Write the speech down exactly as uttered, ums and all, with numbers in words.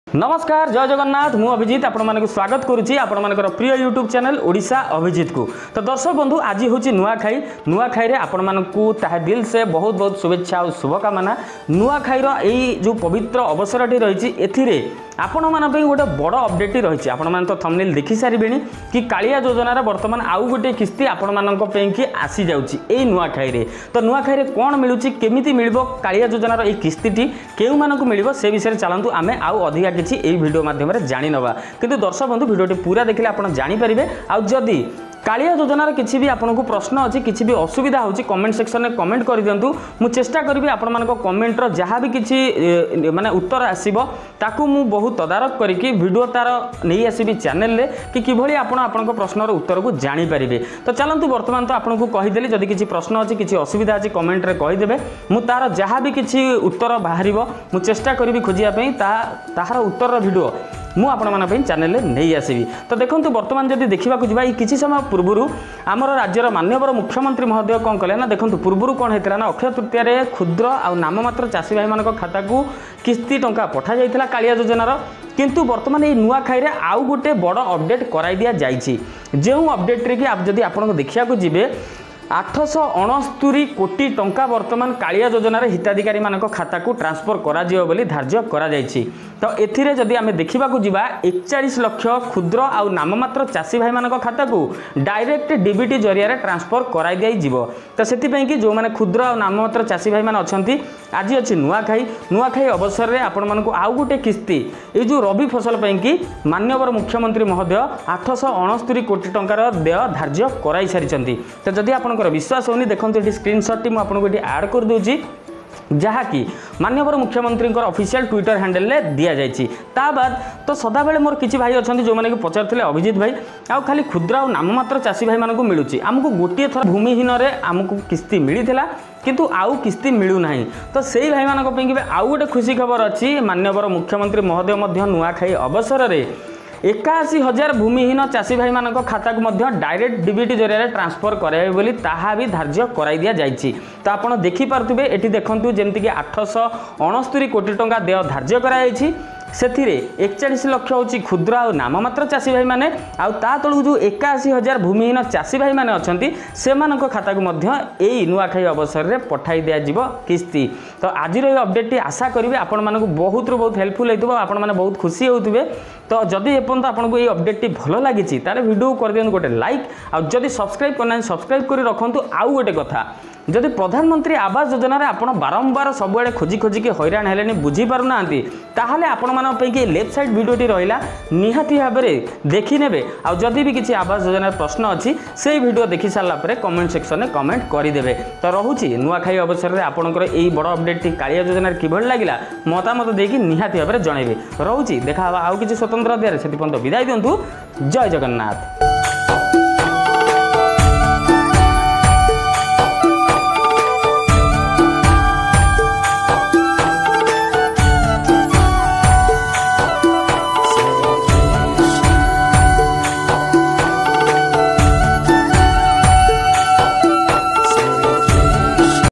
नमस्कार जय जगन्नाथ मु अभिजीत आपण मानक स्वागत करुच्ची आपण मानकर प्रिय यूट्यूब चैनल ओडिशा अभिजीत को। तो दर्शक बंधु आज हूँ नुआखाई नुआखाई रे आपण मानकू ताहा दिल से बहुत बहुत शुभेच्छा और शुभकामना। नुआखाईर यही जो पवित्र अवसरटी रही एथिरे आपण मान गोटे बड़ अपडेट रही आपण मान तो थंबनेल देखि सारिबेनी कि कालिया योजनार वर्तमान आउ गोटे किस्ती आपण मानक कि आसी जाउची एई नुआखाई रे। तो नुआखाई रे कोन मिलुची केमिति मिलबो कालिया योजनार एई किस्तीटी केउ मानक मिलबो से विषय चलंतु आमे आउ अधिका किछि एई वीडियो माध्यम रे जानि नबा। किंतु दर्शक बंधु वीडियोटी पूरा देखिले आपण जानि परिबे। आ जदी कालिया योजनार किसी भी आपको प्रश्न अच्छी किसी भी असुविधा होची कमेंट सेक्शन में कमेंट कर दिंतु। मु चेष्टा करी आपण मानक कमेंटर जहाँ भी किसी माने उत्तर आसीबो ताकू मु बहुत तदारक करके वीडियो तार नहीं आसबि चैनल रे कि किभली आपण आपन प्रश्नर उत्तर को जानि परिबे। तो चलंतु वर्तमान तो आपको कहीदेली जदि किसी प्रश्न अच्छी किसी असुविधा अच्छी कमेंट रे कहीदेबे मु तार जहाँ भी किसी उत्तर बाहरिबो मु चेष्टा करी खोजिया पई ताहार उत्तर वीडियो मु आपण मान चैनल में नहीं आसबि। तो देखो वर्तमान जब देखा जा किसी समय पूर्व आमर राज्यर माननीय मुख्यमंत्री महोदय कौन कले ना देखो पूर्व कौन होता ना अक्षय तृतीय क्षुद्र आ नाममात्र चाषी भाई मान खाता को किस्ती टंका पठा जाइथिला कालिया योजनार। किंतु वर्तमान ये नुआखाई रे आउ गोटे बड़ अपडेट कराई दिया जाइछि जो अपडेट रे कि आप जदि आपन देखिया को जिबे आठश अणस्तरी कोटी टंका वर्तमान कालिया योजनार हिताधिकारी मानक खाता को ट्रांसफर करा जियो बोली धार्य करा जाइछि। तो एथिरे जदि आमे देखिबा को जिबा एकचालीस लक्ष क्षुद्र आ नाममात्र चाषी भाई मानक खाता को डायरेक्ट डीबीटी जरिया रे ट्रांसफर कराई दिया जिवो। तो सेति पई कि जो माने क्षुद्र आ नाममात्र चाषी भाई मान अछंती आज अछि नुआखाई नुआखाई अवसर रे आपण मानक आउ गोटे किस्ती ए जो रबी फसल पई कि माननीय मुख्यमंत्री महोदय आठश अणस्तरी कोटी टंकार देय धार्य कराई सारिचंती। तो जदि आपण विश्वास होनी देखो ये स्क्रीनशॉट टी आपको ये ऐड कर दूची जहाँकि माननीय मुख्यमंत्री ऑफिशियल ट्विटर हैंडल ले दिया जाइए। ता बाद तो सदा बेले मोर किसी भाई अच्छा जो मैंने पचारे अभिजीत भाई आउ खाली क्षुद्र और नाममात्र चाषी भाई मानक मिलूँ आमको गोटे थर भूमिहीन आमको किस्ती मिलता किंतु आउ किस्ती मिलूना। तो से भाई मानी आउ गोटे खुशी खबर अच्छी माननीय मुख्यमंत्री महोदय नुआखाई अवसर में एकाशी हजार भूमिहीन चाषी भाई मानक खाता को डायरेक्ट डीबीटी जरिया ट्रांसफर कराइबे बोली ताहा भी धार्य कराई दिया जाइछि। तो आपण देखि पारुथिबे एठी देखंतु जेमति कि आठश अणस्तरी कोटी टंका देय धार्य कराइछि सेथिरे एकचालीस लक्ष होची क्षुद्र और नाममात्र चाषी भाई माने आउ ता तळु जो एकाशी हजार भूमिहीन चाषी भाई माने अछंती सेमानक खाता को मध्य एई नुआखाई अवसर रे पठाई दिया जिवो किस्ती। तो आज रो अपडेट टी आशा करिवे आपण मानक बहुत रु बहुत हेल्पफुल हेतुबो आपण माने बहुत खुशी होउतबे। तो जदि एपन आपको ये अपडेट टी भल लगी ताले वीडियो कर दियन गोटे लाइक आ जदि सब्सक्राइब करना सब्सक्राइब करी रखंतु। आउ गोटे कथा जदि प्रधानमंत्री आवास योजना रे आपण बारंबार सबुआडे खोजी खोजी के हैरान हेलेनी बुझी पारु नांती ताहले आपण मानन पई के लेफ्ट साइड वीडियो टी रहिला निहाती भाबरे देखि नेबे। आ जदि भी किछि आवास योजना प्रश्न अछि से वीडियो देखि सारला परे कमेंट सेक्शन में कमेंट करि देबे। तो रहुछि नुआखाई अवसर रे आपणकर एई बड़ अपडेट टी कालिया योजना रे किभल लागिला मतामत देकी निहाती भाबरे जणेबे। रहुछि देखा आउ किछि स्वतंत्र अध्याय से विदाय दियंतु। जय जगन्नाथ।